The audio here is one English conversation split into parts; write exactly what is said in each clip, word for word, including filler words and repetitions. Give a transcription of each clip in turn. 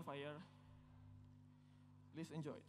Onfire. Please enjoy it.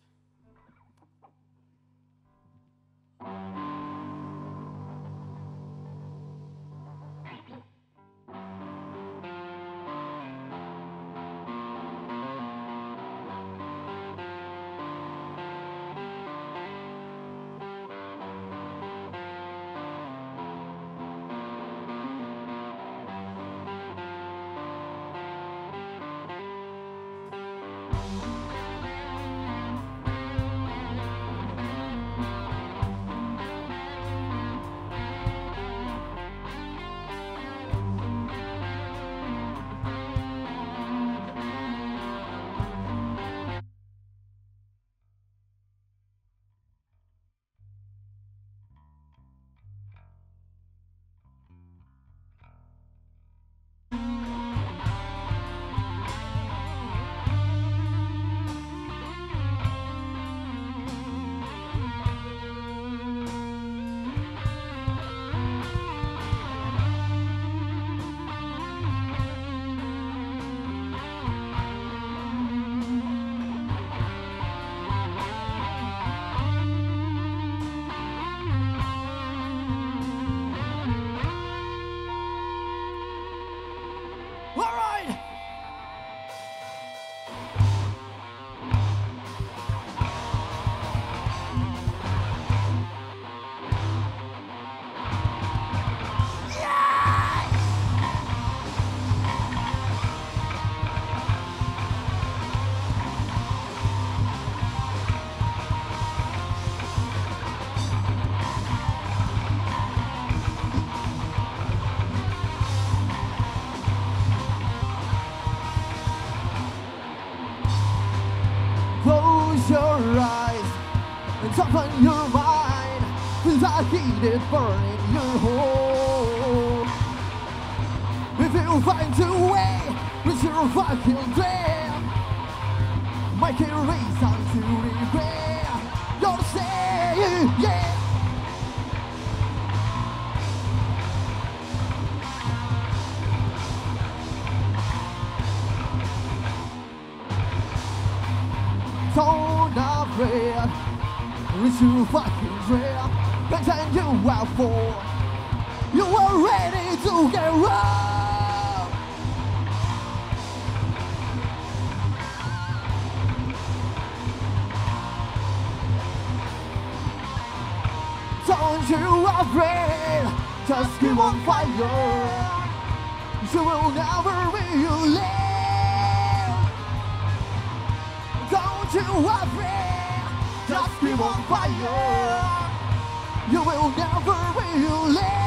Close your eyes and soften your mind. Feel the heat is burning your home. If you find your way with your fucking dream, make a reason to regret. You'll say, yeah. Don't afraid, it's your fucking dream. And then you are for, you are ready to get wrong. Don't you afraid, just keep on fire. You will never be alone. Don't you afraid, just keep on fire. You will never be alone.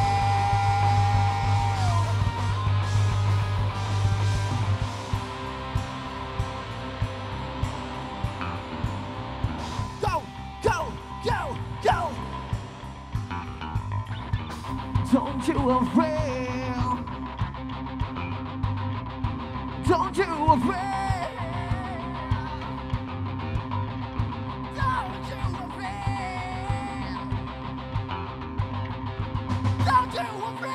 Go, go, go, go. Don't you afraid. Don't you afraid. Don't you afraid!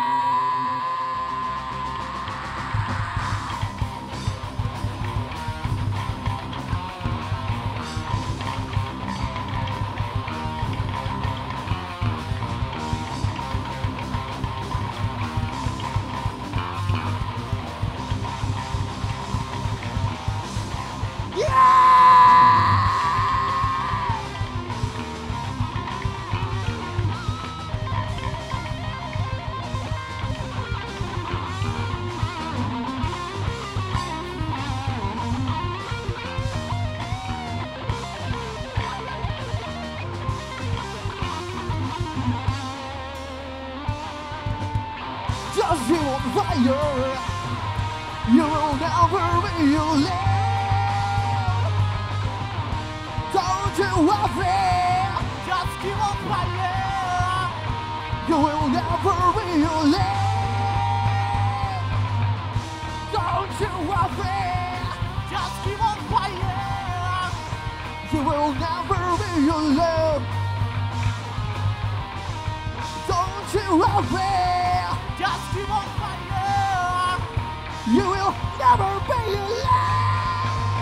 Just you on fire, you will never be alone. Don't you afraid, just keep on fire. You will never be alone. Don't you afraid, just keep on fire. You will never be alone. Don't you afraid, just keep on fire. You will never be alone.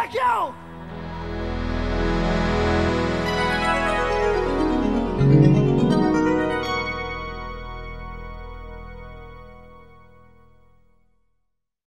Thank you!